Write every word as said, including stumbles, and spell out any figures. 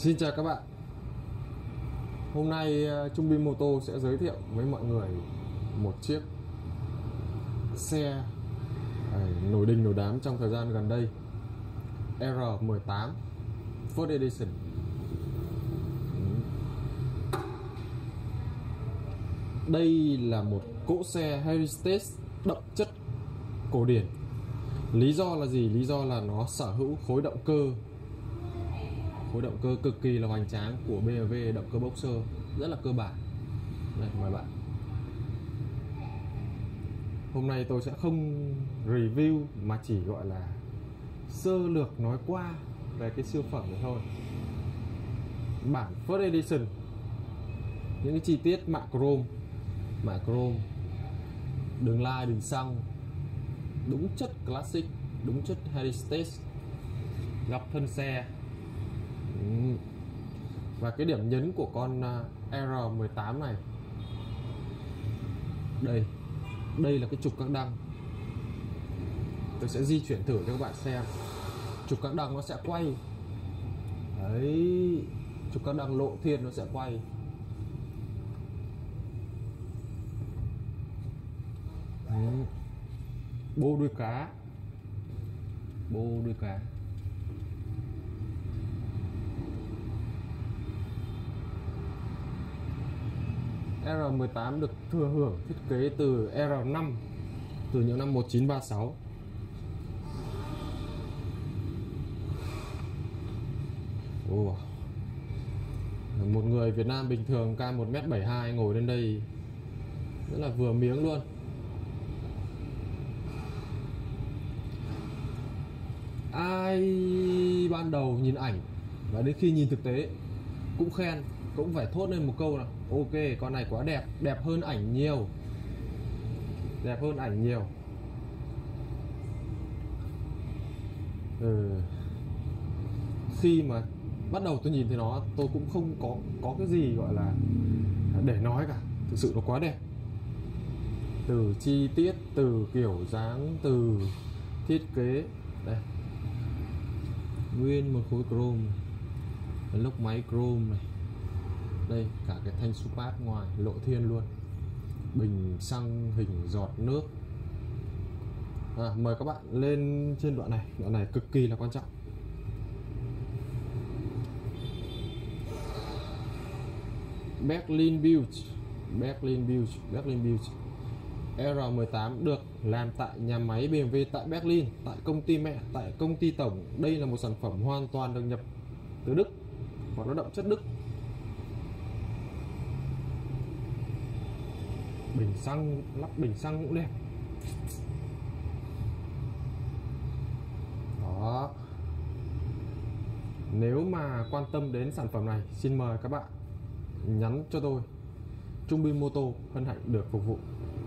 Xin chào các bạn. Hôm nay Trung Bin Mô Tô sẽ giới thiệu với mọi người một chiếc xe nổi đình nổi đám trong thời gian gần đây, R mười tám First Edition. Đây là một cỗ xe Heritage đậm chất cổ điển. Lý do là gì? Lý do là nó sở hữu khối động cơ khối động cơ cực kỳ là hoành tráng của bê em vê, động cơ boxer rất là cơ bản. Đây, mời bạn. Hôm nay tôi sẽ không review mà chỉ gọi là sơ lược nói qua về cái siêu phẩm này thôi. Bản First Edition, những cái chi tiết mạ chrome mạ chrome đường lai, đường xăng, đúng chất classic, đúng chất heritage, góc thân xe. Và cái điểm nhấn của con R mười tám này, đây đây là cái trục các đăng. Tôi sẽ di chuyển thử cho các bạn xem. Trục các đăng nó sẽ quay đấy, trục các đăng lộ thiên nó sẽ quay. Đấy. Bô đuôi cá, bô đuôi cá. R mười tám được thừa hưởng thiết kế từ R năm, từ những năm một nghìn chín trăm ba mươi sáu. Oh. Một người Việt Nam bình thường cao một mét bảy mươi hai ngồi lên đây rất là vừa miếng luôn. Ai ban đầu nhìn ảnh và đến khi nhìn thực tế cũng khen, cũng phải thốt lên một câu là ok, con này quá đẹp, đẹp hơn ảnh nhiều, đẹp hơn ảnh nhiều. Ừ. Khi mà bắt đầu tôi nhìn thấy nó, tôi cũng không có có cái gì gọi là để nói cả. Thực sự nó quá đẹp, từ chi tiết, từ kiểu dáng, từ thiết kế. Đây, nguyên một khối chrome, lốc máy chrome này. Đây, cả cái thanh supat ngoài lộ thiên luôn. Bình xăng hình giọt nước. À, mời các bạn lên trên đoạn này. Đoạn này cực kỳ là quan trọng. Berlin build, Berlin build, Berlin build. R mười tám được làm tại nhà máy bê em vê tại Berlin, tại công ty mẹ, tại công ty tổng. Đây là một sản phẩm hoàn toàn được nhập từ Đức, hoặc nó đậm chất Đức. Bình xăng, lắp bình xăng cũng đẹp. Đó. Nếu mà quan tâm đến sản phẩm này, xin mời các bạn nhắn cho tôi. Trung Bin Mô Tô hân hạnh được phục vụ.